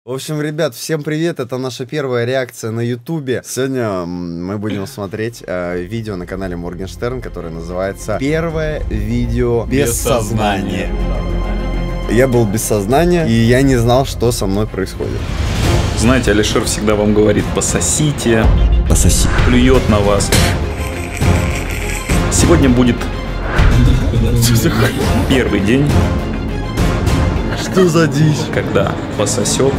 В общем, ребят, всем привет, это наша первая реакция на ютубе. Сегодня мы будем смотреть видео на канале Моргенштерн, которое называется «Первое видео без сознания». Я был без сознания, и я не знал, что со мной происходит. Знаете, Алишер всегда вам говорит: пососите, Пососи. плюет на вас. Сегодня будет первый день, Что за дичь? когда пососет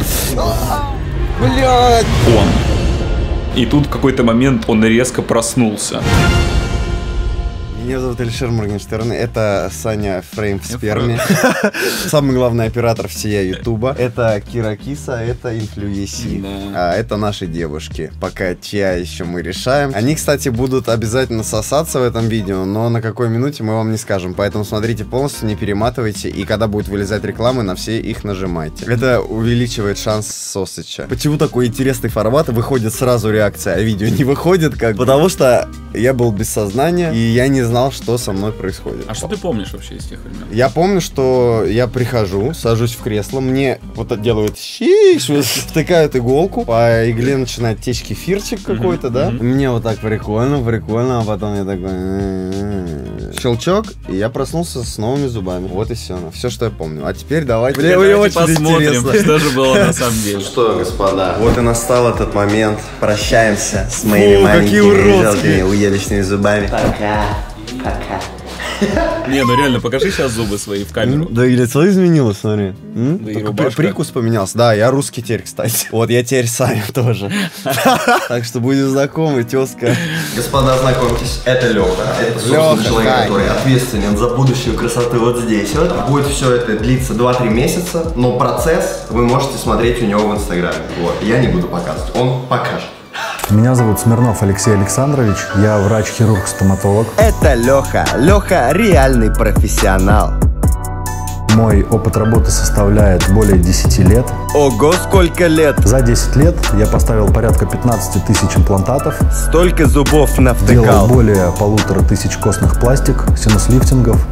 Блядь! он. И тут в какой-то момент он резко проснулся. Меня зовут Алишер Моргенштерн, это Саня Фрейм в сперме. Самый главный оператор всея ютуба. Это Кира Киса, это Инфлюеси. А это наши девушки. Пока чья еще мы решаем. Они, кстати, будут обязательно сосаться в этом видео, но на какой минуте мы вам не скажем. Поэтому смотрите полностью, не перематывайте. И когда будет вылезать реклама, на все их нажимайте. Это увеличивает шанс сосача. Почему такой интересный формат? Выходит сразу реакция, а видео не выходит как? Потому что я был без сознания, и я не знал, что со мной происходит. А что ты помнишь вообще из тех времен? Я помню, что я прихожу, сажусь в кресло, мне вот делают щиш, втыкают иголку, по игле начинает течь кефирчик какой-то, да? Мне вот так прикольно, а потом я такой... Щелчок, и я проснулся с новыми зубами. Вот и все. Все, что я помню. А теперь давайте посмотрим, что же было на самом деле. Что, господа, вот и настал этот момент. Прощаемся с моими маленькими желтыми уелечными зубами. Пока. Не, ну реально, покажи сейчас зубы свои в камеру. Да и лицо изменилось, смотри. Да и рубашка. Прикус поменялся. Да, я русский теперь, кстати. Вот я теперь Саня тоже. Так что будем знакомы, тезка. Господа, знакомьтесь, это Леха. Это, собственно, человек, который ответственен за будущую красоту вот здесь. Вот. Будет все это длиться 2-3 месяца, но процесс вы можете смотреть у него в инстаграме. Вот. Я не буду показывать, он покажет. Меня зовут Смирнов Алексей Александрович, я врач-хирург-стоматолог. Это Леха. Леха реальный профессионал. Мой опыт работы составляет более 10 лет. Ого, сколько лет! За 10 лет я поставил порядка 15 тысяч имплантатов. Столько зубов Делал навтыкал. более 1500 костных пластик, синус-лифтингов.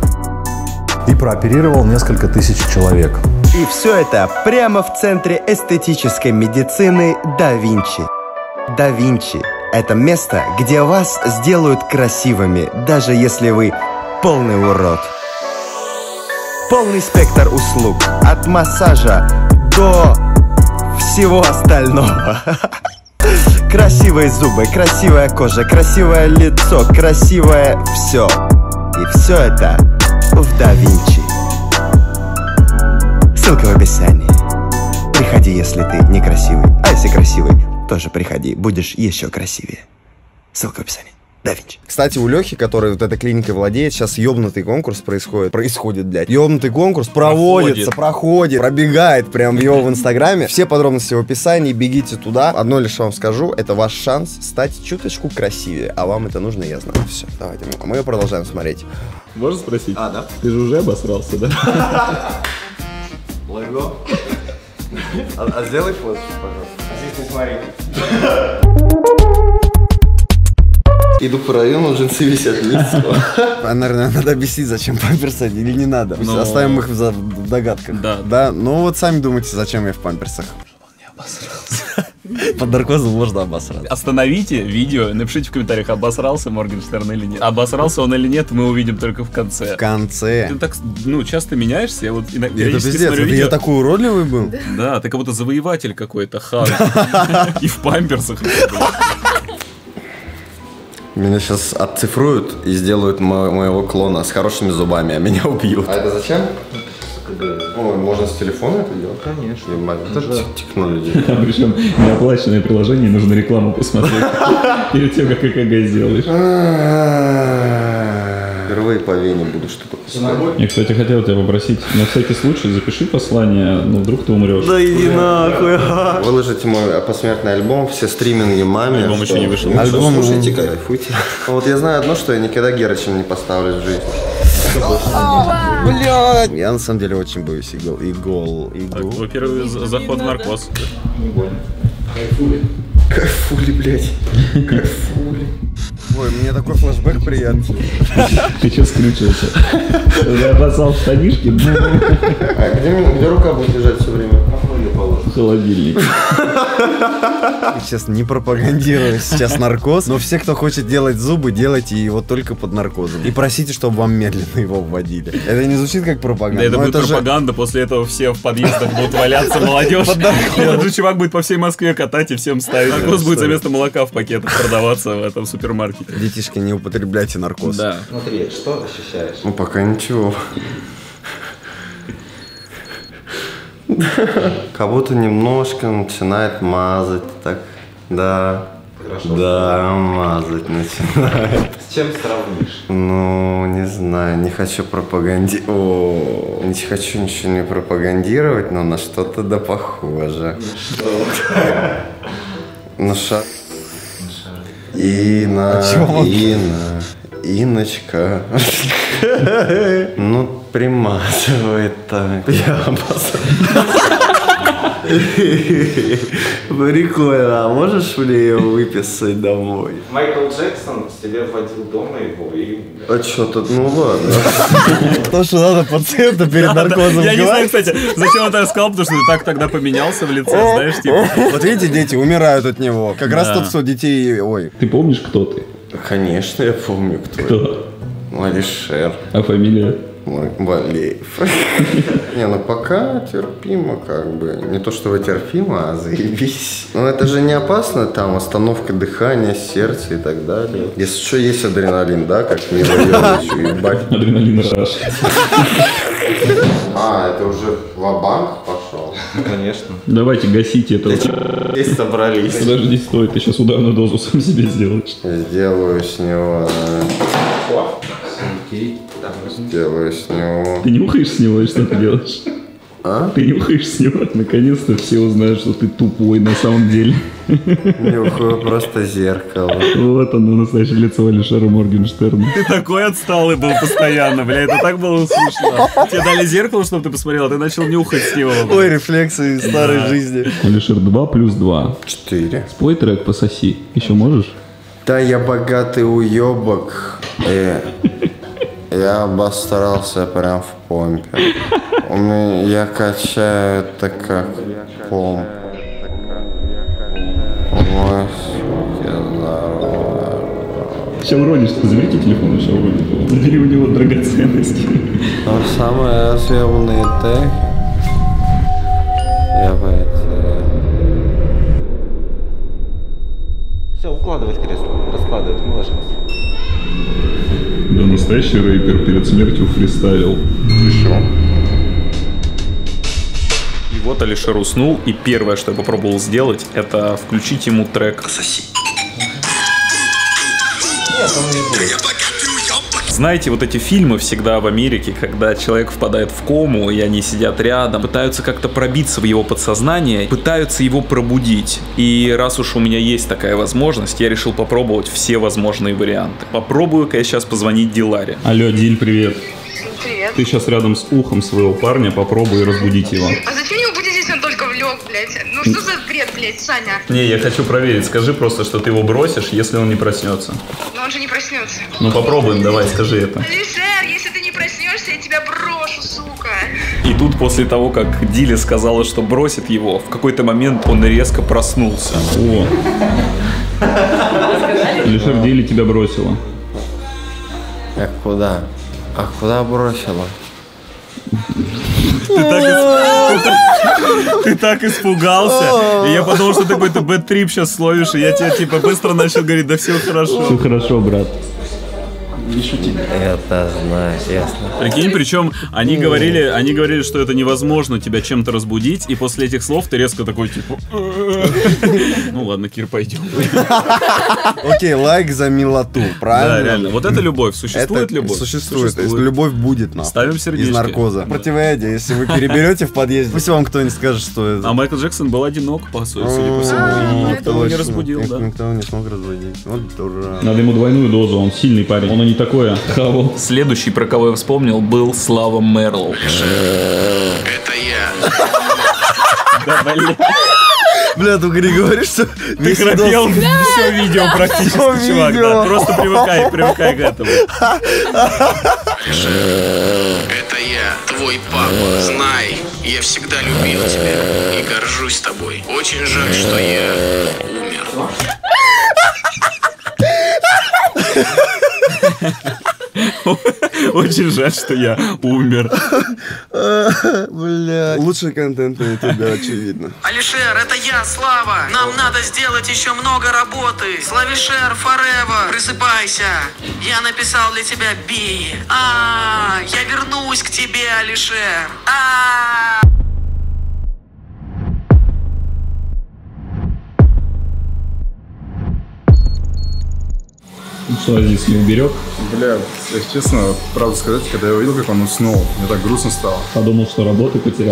И прооперировал несколько тысяч человек. И все это прямо в центре эстетической медицины Да Винчи. Да Винчи – это место, где вас сделают красивыми, даже если вы полный урод. Полный спектр услуг, от массажа до всего остального. Красивые зубы, красивая кожа, красивое лицо, красивое все. И все это в Да Винчи. Ссылка в описании. Приходи, если ты некрасивый, а если красивый, тоже приходи, будешь еще красивее. Ссылка в описании. Да Винчи. Кстати, у Лехи, который вот этой клиникой владеет, сейчас ёбнутый конкурс происходит, блядь. Ёбнутый конкурс проходит, пробегает прям его в инстаграме. Все подробности в описании, бегите туда. Одно лишь вам скажу, это ваш шанс стать чуточку красивее. А вам это нужно, я знаю. Все, давайте, мы продолжаем смотреть. Можно спросить? А, да? Ты же уже обосрался, да? Лего. А сделай фото, пожалуйста. Здесь не смотри. Иду по району, джинсы висят вниз. Наверное, надо объяснить, зачем памперсы или не надо. Оставим их в догадках. Да. Ну вот сами думайте, зачем я в памперсах. Он не обосрался. Под наркозом можно обосраться. Остановите видео, напишите в комментариях, обосрался Моргенштерн или нет. Обосрался он или нет, мы увидим только в конце. В конце. Ты так, часто меняешься, я вот Это пиздец, я такой уродливый был? Да, ты как будто завоеватель какой-то, хан. И в памперсах. Меня сейчас отцифруют и сделают моего клона с хорошими зубами, а меня убьют. А это зачем? Ой, можно с телефона это делать? Конечно. Это же тикнули людей. Причем неоплаченное приложение, нужно рекламу посмотреть перед тем, как ЭКГ сделаешь. Впервые по вене буду что-то посмотреть. Я, кстати, хотел тебя попросить, на всякий случай запиши послание, вдруг ты умрешь. Да иди нахуй. Выложите мой посмертный альбом, все стриминги маме. Альбом еще не вышел. Альбом, слушайте, кайфуйте. Вот я знаю одно, что я никогда Герычем не поставлю в жизни. Блядь. Я на самом деле очень боюсь игл. Во-первых, заход в наркоз. Не больно. Кайфули, блядь. Кайфули. Ой, мне такой флешбэк приятный. Ты что скрючился? Я обоссал штанишки. А где рука будет лежать все время? положено. Холодильник. Честно, не пропагандирую сейчас наркоз, но все, кто хочет делать зубы, делайте его только под наркозом. И просите, чтобы вам медленно его вводили. Это не звучит как пропаганда. Да, это будет пропаганда, после этого все в подъездах будут валяться, молодежь. Этот же чувак будет по всей Москве катать и всем ставить. Наркоз будет за место молока в пакетах продаваться в этом супермаркете. Детишки, не употребляйте наркоз. Да. Смотри, что ощущаешь? Ну, пока ничего. Как будто немножко начинает мазать, так, да. Хорошо. Да, мазать начинает. С чем сравнишь? Ну, не знаю, не хочу не хочу ничего не пропагандировать, но на что-то да похоже. На шар. Иночка. Ну, примазывает так. Я прикольно, а можешь мне ее выписать домой? Майкл Джексон тебе вводил дома его и... А что тут, ну ладно. То, что надо пациенту перед наркозом Я не знаю, говорить. кстати, зачем он это сказал, потому что ты так тогда поменялся в лице, знаешь, типа. Вот видите, дети умирают от него. Как раз Да. тот, кто детей... Ой, Ты помнишь, кто ты? Конечно, я помню, кто. Кто? Алишер А фамилия? Болеев. Не, ну пока терпимо, как бы. Не то чтобы терпимо, а заебись. Но это же не опасно, там остановка дыхания, сердца и так далее. Если что, есть адреналин, да, как Мила Йовович, ебать. Адреналин раш. А, это уже ва-банк пошел. Конечно. Давайте гасите это. Здесь собрались. Подожди, стой, ты сейчас ударную дозу сам себе сделаешь. Сделаю с него, Окей. сделаю с него. Ты нюхаешь с него и что ты делаешь? А? Ты нюхаешь с него, наконец-то все узнают, что ты тупой на самом деле. Нюхаю просто зеркало. Вот оно, настоящее лицо Алишера Моргенштерна. Ты такой отсталый был постоянно, бля, это так было смешно. Тебе дали зеркало, чтобы ты посмотрел, а ты начал нюхать с него. ой, рефлексы из старой жизни. Алишер, 2 плюс 2. 4. Спой трек «Пососи». Еще можешь? Да я богатый уебок. Я обосрался прям в помпе. Я качаю это как помп. Ой, сука, здорово. Сейчас уронишь, ты заберите телефон, сейчас уронишь. Забери у него драгоценности. Но самый разъемный трек я потерял. Все, укладывать кресло, раскладывать, мы ложимся. Да, настоящий рэпер перед смертью фристайлил. И вот Алишер уснул, и первое, что я попробовал сделать, это включить ему трек «Соси». Нет, он не будет. Знаете, вот эти фильмы всегда в Америке, когда человек впадает в кому, и они сидят рядом, пытаются как-то пробиться в его подсознание, пытаются его пробудить. И раз уж у меня есть такая возможность, я решил попробовать все возможные варианты. Попробую-ка я сейчас позвонить Диларе. Алло, Диль, привет. Привет. Ты сейчас рядом с ухом своего парня, попробуй разбудить его. А зачем его будете, если он только влег, блядь? Ну что за бред, блядь, Саня? Не, я хочу проверить. Скажи просто, что ты его бросишь, если он не проснется. Но он же не проснется. Ну попробуем, давай, скажи это. Алишер, если ты не проснешься, я тебя брошу, сука. И тут после того, как Диля сказала, что бросит его, в какой-то момент он резко проснулся. О! Алишер, Диля тебя бросила. А куда? А куда бросила? Ты так испугался, и я подумал, что ты какой-то бэд-трип сейчас словишь, и я тебе типа быстро начал говорить, да все хорошо. Все хорошо, брат. Не шути. Это знаю, ясно. Прикинь, причем они говорили, что это невозможно тебя чем-то разбудить, и после этих слов ты резко такой, типа... Ну ладно, Кир, пойдем. Окей, лайк за милоту, правильно? Да, реально. Вот это любовь. Существует Это любовь? Существует. Если любовь будет нам. Ставим сердечки. Из наркоза. Противоядие, если вы переберете в подъезде, пусть вам кто-нибудь скажет, что это. А Майкл Джексон был одинок, по сути, судя по всему. И никто его не разбудил, да. Никто его не смог разбудить. Вот дурак. Надо ему двойную дозу, он сильный парень. Он и не такое. Хавал. Следующий, про кого я вспомнил, был Слава Мэрлоу. Это я. Да, блин. Бля, только не говори, что Ты храпел все видео практически, чувак. Да. Просто привыкай к этому. Это я. я, твой папа. Знай, я всегда любил тебя и горжусь тобой. Очень жаль, что я умер. Очень жаль, что я умер. Бля. Лучший контент на ютубе, очевидно. Алишер, это я, Слава. Нам надо сделать еще много работы. Славишер forever. Просыпайся. Я написал для тебя Би. Я вернусь к тебе, Алишер. Что здесь не уберег? Бля, если честно, правду сказать, когда я увидел, как он уснул, мне так грустно стало. Подумал, что работу потерял.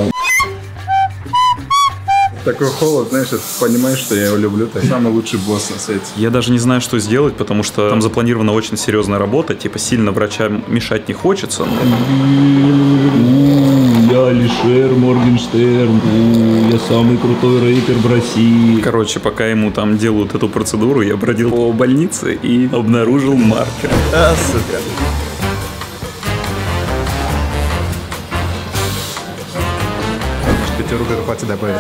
Такой холод, знаешь, понимаешь, что я его люблю, так самый лучший босс на свете. Я даже не знаю, что сделать, потому что там запланирована очень серьезная работа, типа сильно врачам мешать не хочется. Я Алишер Моргенштерн, я самый крутой рэпер в России. Короче, пока ему там делают эту процедуру, я бродил по больнице и обнаружил маркер. Супер. Тебе зарплате добавят.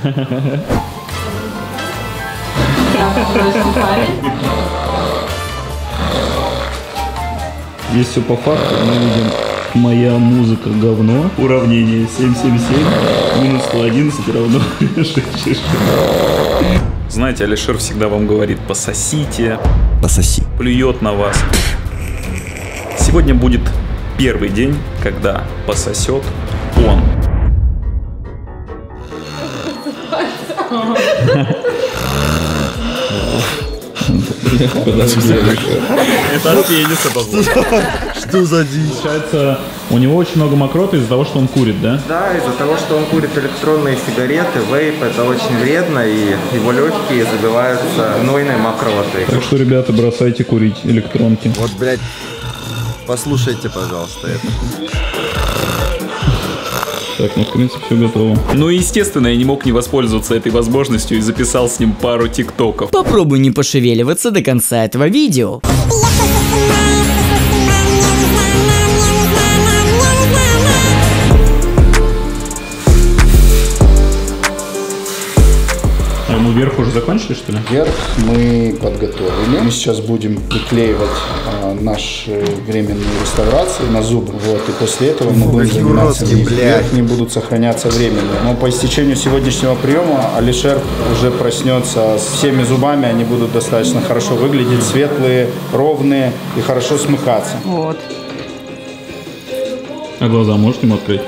Здесь все по факту, мы видим моя музыка говно, уравнение 777 минус 111 равно 666. Знаете, Алишер всегда вам говорит: пососите, Пососи. плюет на вас. Сегодня будет первый день, когда пососет он. Это от пениса, походу. Что за дичь? Получается, у него очень много мокроты из-за того, что он курит, да? Да, из-за того, что он курит электронные сигареты, вейп, это очень вредно, и его легкие забиваются гнойной мокротой. Так что, ребята, бросайте курить электронки. Вот, блядь, послушайте, пожалуйста, это. Так, ну, в принципе, все готово. Ну и, естественно, я не мог не воспользоваться этой возможностью и записал с ним пару тиктоков. Попробуй не пошевеливаться до конца этого видео. А мы вверх уже закончили, что ли? Вверх мы подготовили. Мы сейчас будем приклеивать наши временные реставрации на зубы. Вот, и после этого мы будем заниматься вверх, они будут сохраняться временно. Но по истечению сегодняшнего приема Алишер уже проснется с всеми зубами, они будут достаточно хорошо выглядеть, светлые, ровные и хорошо смыкаться. Вот. А глаза можешь ему открыть?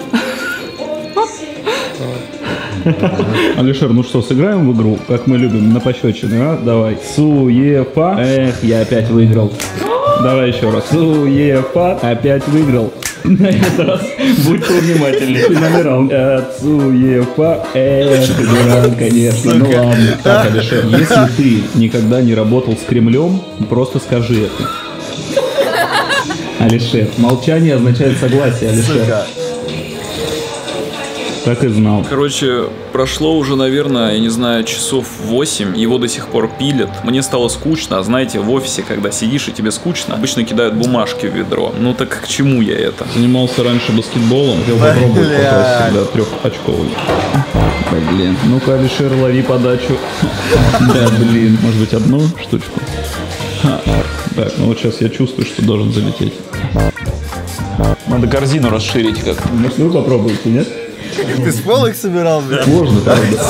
Алишер, ну что, сыграем в игру, как мы любим, на пощечины, а? Давай. Суефа. Эх, я опять выиграл. Давай еще раз. Суефа. Опять выиграл. На этот раз будь повнимательней. Финальный раунд. Суефа. Эх, дурак, конечно. Ну ладно. Так, Алишер, если ты никогда не работал с Кремлем, просто скажи это. Алишер. Молчание означает согласие, Алишер. Так и знал. Короче, прошло уже, наверное, я не знаю, часов 8. Его до сих пор пилят. Мне стало скучно. А знаете, в офисе, когда сидишь и тебе скучно, обычно кидают бумажки в ведро. Ну так к чему я это? Занимался раньше баскетболом. Хотел попробовать попасть всегда трехочковый. Блин. Ну-ка, Алишер, лови подачу. Да, блин. Может быть, одну штучку? Так, ну вот сейчас я чувствую, что должен залететь. Надо корзину расширить как-то. Может, вы попробуете, нет? Ты с пола их собирал, блядь? Можно, правда.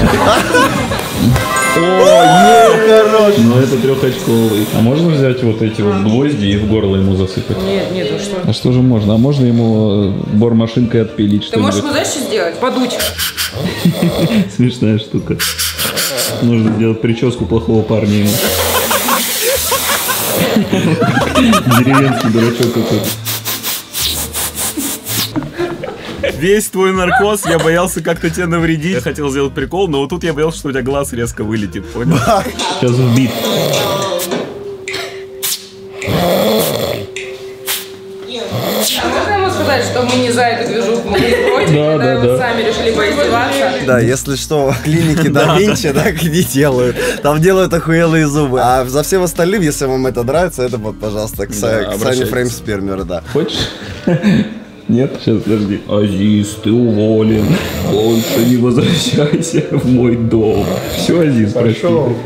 Хорош! Ну это трехочковый. А можно взять вот эти вот гвозди и в горло ему засыпать? Нет, нет, ну что? А что же можно? А можно ему бормашинкой отпилить Ты можешь, что-нибудь? знаешь, что сделать? Подуть. Смешная штука. Нужно сделать прическу плохого парня ему. Деревенский дурачок какой-то. Весь твой наркоз, я боялся как-то тебя навредить. Я хотел сделать прикол, но вот тут я боялся, что у тебя глаз резко вылетит, понял? Сейчас в бит. Можно ему сказать, что мы не за эту движуху, мы не против, когда вы сами решили поиздеваться? Да, если что, в клинике Да Винчи так не делают. Там делают охуелые зубы. А за всем остальным, если вам это нравится, это вот, пожалуйста, к Сане Фреймспермер, да. Хочешь? Нет? Сейчас, подожди. Азиз, ты уволен. Больше не возвращайся в мой дом. Все, Азиз, пошел.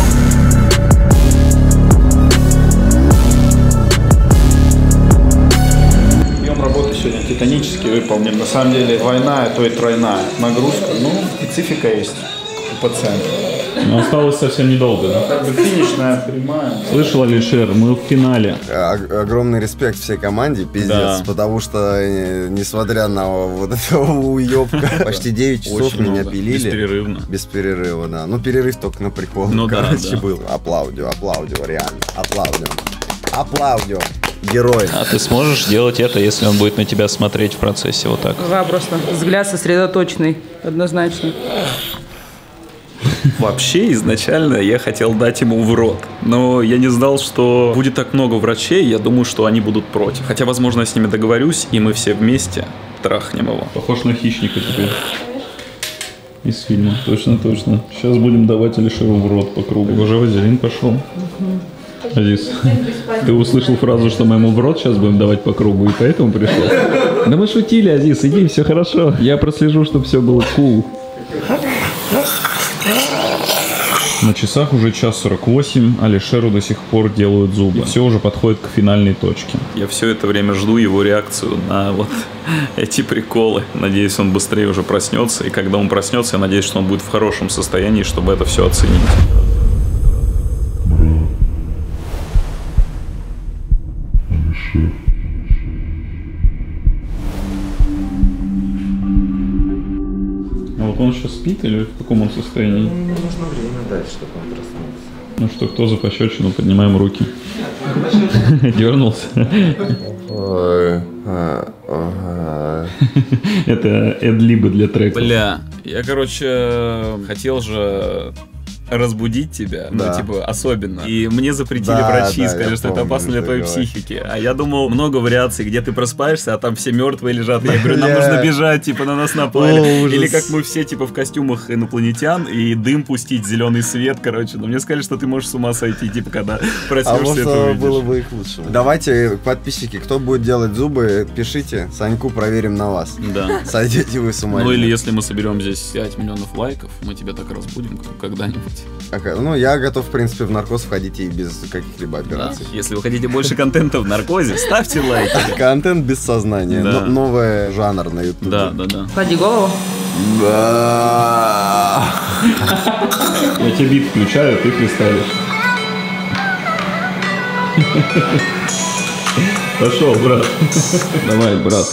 Объем работы сегодня титанически выполнен. На самом деле двойная, то и тройная нагрузка. Ну, специфика есть у пациента. Но осталось совсем недолго, да? Как бы финишная прямая. Слышал, Алишер, мы в финале. Огромный респект всей команде, пиздец, Да. потому что, несмотря на вот этого уебка, почти 9 часов Очень меня много. пилили. Бесперерывно. Без перерыва, да. Ну, перерыв только на прикол, Ну да, короче, да. был. Аплаудио, реально. Аплаудио. Герой. А ты сможешь делать это, если он будет на тебя смотреть в процессе вот так? Запросто. Взгляд сосредоточенный. Однозначно. Вообще, изначально я хотел дать ему в рот. Но я не знал, что будет так много врачей. Я думаю, что они будут против. Хотя, возможно, я с ними договорюсь, и мы все вместе трахнем его. Похож на хищника теперь. Из фильма. Точно. Сейчас будем давать Алишеру в рот по кругу. Уже вазелин пошел. Азиз, ты услышал фразу, что мы ему в рот сейчас будем давать по кругу, и поэтому пришел? Да мы шутили, Азиз, иди, все хорошо. Я прослежу, чтобы все было cool. На часах уже 1:48, Алишеру до сих пор делают зубы. Все уже подходит к финальной точке. Я все это время жду его реакцию на вот эти приколы. Надеюсь, он быстрее уже проснется. И когда он проснется, я надеюсь, что он будет в хорошем состоянии, чтобы это все оценить. А вот он сейчас спит или в каком он состоянии? Нужно время дать, чтобы он проснулся. Ну что, кто за пощечину? Поднимаем руки. Дернулся. Это эдлибы для трека. Бля, я, короче, хотел же разбудить тебя, Да. ну, типа, особенно. И мне запретили Да, врачи, да, сказали, я что это помню, опасно для что твоей говоришь. психики. А я думал, много вариаций, где ты просыпаешься, а там все мертвые лежат. И я говорю, нам Бля. нужно бежать, типа, на нас напали. О, ужас. Или как мы все, типа, в костюмах инопланетян, и дым пустить, зеленый свет, короче. Но мне сказали, что ты можешь с ума сойти, типа, когда А проснешься, может, это увидишь. было бы их лучше. Давайте, подписчики, кто будет делать зубы, пишите. Саньку проверим на вас. Да. Сойдете вы с ума. Ну или если мы соберем здесь 5 миллионов лайков, мы тебя так разбудим когда-нибудь. Ну, я готов, в принципе, в наркоз входить и без каких-либо Да. операций. Если вы хотите больше контента в наркозе, ставьте лайки. Контент без сознания. Да. Новый жанр на ютубе. Да. Клади голову. Да. Я тебе бит включаю, ты фристайлишь. Пошел, брат. Давай, брат.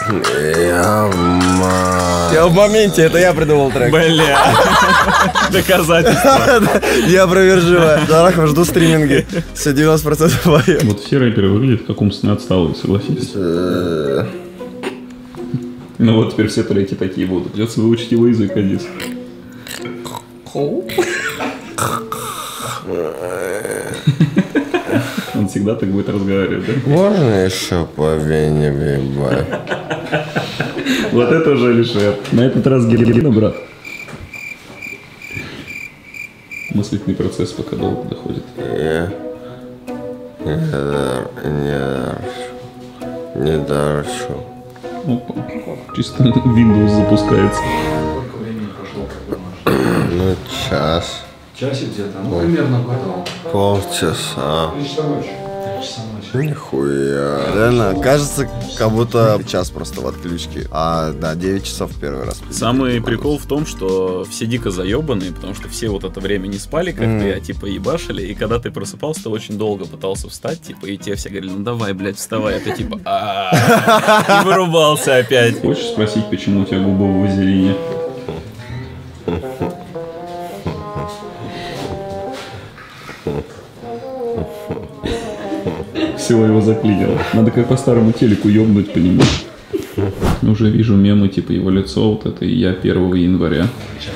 Я в моменте, это я придумал трек. Бля. Доказательство. Я опроверживаю. Зарахов, жду стриминги. Все 90% мое. Вот все рэперы выглядят как умственно отсталые, согласитесь? Ну вот теперь все треки такие будут. Придется выучить его язык, Азиз. Он всегда так будет разговаривать, да? Можно еще по вене въебать? Вот это уже Алишер. На этот раз героина, брат. Мыслительный процесс пока долго доходит. Не дальше. Опа. Чисто Windows запускается. Сколько времени прошло? Ну, час. Часик где-то, ну примерно потом. Полчаса. 3 часа ночи. 3 часа ночи. Нихуя. Реально, кажется, как будто час просто в отключке. А, да, 9 часов первый раз. Самый прикол в том, что все дико заебанные, потому что все вот это время не спали, как ты, а типа ебашили, и когда ты просыпался, ты очень долго пытался встать, типа, и те все говорили, ну давай, блядь, вставай, а ты типа, и вырубался опять. Хочешь спросить, почему у тебя губы в вазелине? Всего его заклинило. Надо как по старому телеку ёбнуть по нему. Уже вижу мемы, типа его лицо, вот это и я 1 января.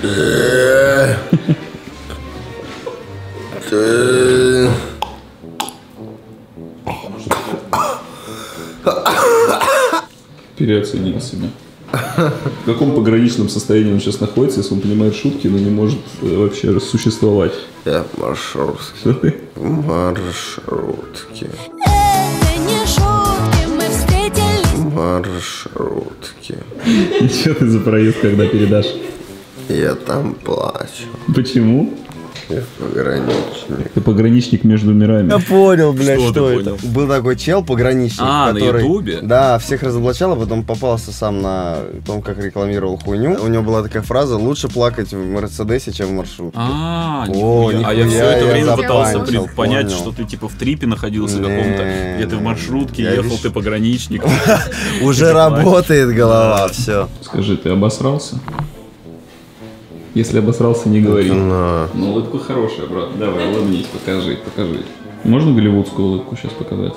Переоценил себя. В каком пограничном состоянии он сейчас находится, если он понимает шутки, но не может вообще существовать? Я в маршрутке. Что ты? В маршрутке. Это не шутки, мы встретились Маршрутки. И что ты за проезд, когда передашь? Я там плачу. Почему? Я пограничник. Ты пограничник между мирами. Я понял, блядь, что это. Понял? Был такой чел, пограничник, который... на ютубе? Да, всех разоблачал, а потом попался сам на том, как рекламировал хуйню. У него была такая фраза: лучше плакать в Мерседесе, чем в маршрутке. Нихуя. А я все это время пытался понять, что ты типа в трипе находился каком-то, где ты в маршрутке ехал, ты пограничник. Уже работает голова, все. Скажи, ты обосрался? Если обосрался, не говори. Ну, улыбка хорошая, брат. Давай, улыбнись, покажи. Можно голливудскую улыбку сейчас показать?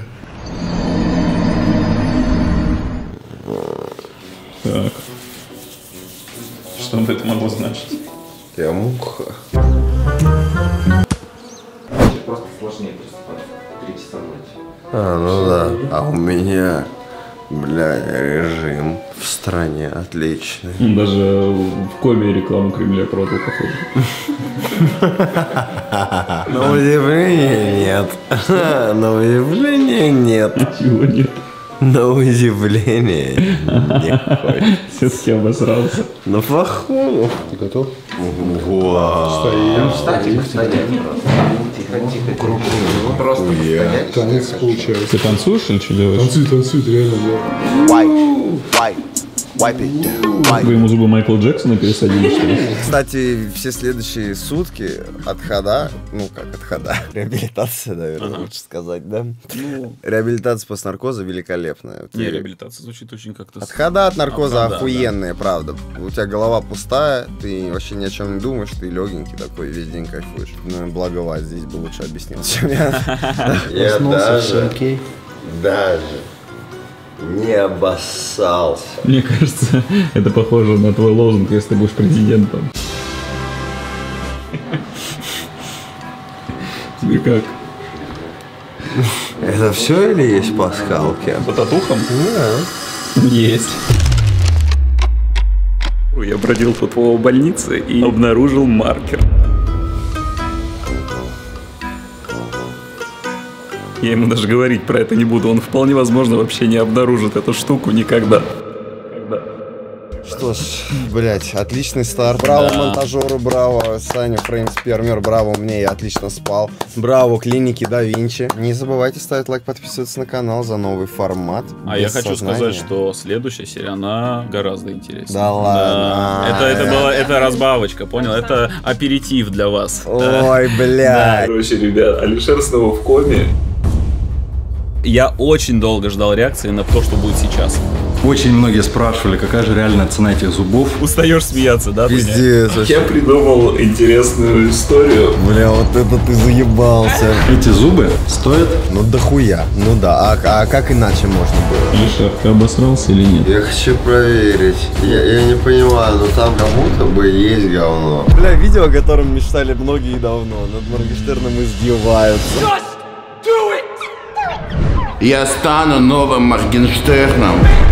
Так. Что бы это могло значить? Я муха. Просто сложнее приступать. 3 часа ночи. Ну да. А у меня, режим в стране отличный. Даже в коме рекламу Кремля продал, походу. На удивление нет. На удивление нет. Чего нет? На удивление не хочет. Все-таки обосрался. Ну, походу. Ты готов? Стоим. Тихо. Просто постоять. Танец получается. Ты танцуешь или что делаешь? Танцует, реально, да. Вы ему зубы Майкла Джексона пересадили, что ли? Кстати, все следующие сутки отхода, реабилитация, наверное, лучше сказать, да? Реабилитация после наркоза великолепная. Не, реабилитация звучит очень как-то... Отхода от наркоза охуенные, правда. У тебя голова пустая, ты вообще ни о чем не думаешь, ты легенький такой, весь день кайфуешь. Ну, благо Вась здесь бы лучше объяснил, чем я. Я даже не обоссался. Мне кажется, это похоже на твой лозунг, если ты будешь президентом. Тебе как? Это все или есть пасхалки? По татухам? Да. Есть. Я бродил по больнице и обнаружил маркер. Я ему даже говорить про это не буду. Он вполне возможно вообще не обнаружит эту штуку никогда. Что ж, блять, отличный старт. Браво монтажеру, браво Саня Фреймспермер, браво мне, я отлично спал. Браво клинике Да Винчи. Не забывайте ставить лайк, подписываться на канал за новый формат. А я хочу сказать, что следующая серия, она гораздо интереснее. Да ладно. Это разбавочка, понял? Это аперитив для вас. Ой, блядь. Короче, ребят, Алишер снова в коме. Я очень долго ждал реакции на то, что будет сейчас. Очень многие спрашивали, какая же реальная цена этих зубов. Устаешь смеяться, да? Пиздец. Я придумал интересную историю. Бля, вот это ты заебался. Эти зубы стоят? Ну дохуя. Ну да, а как иначе можно было? Алишер, ты обосрался или нет? Я хочу проверить. Я не понимаю, но там как будто бы есть говно. Бля, видео, о котором мечтали многие давно. Над Моргенштерном издеваются. Я стану новым Моргенштерном.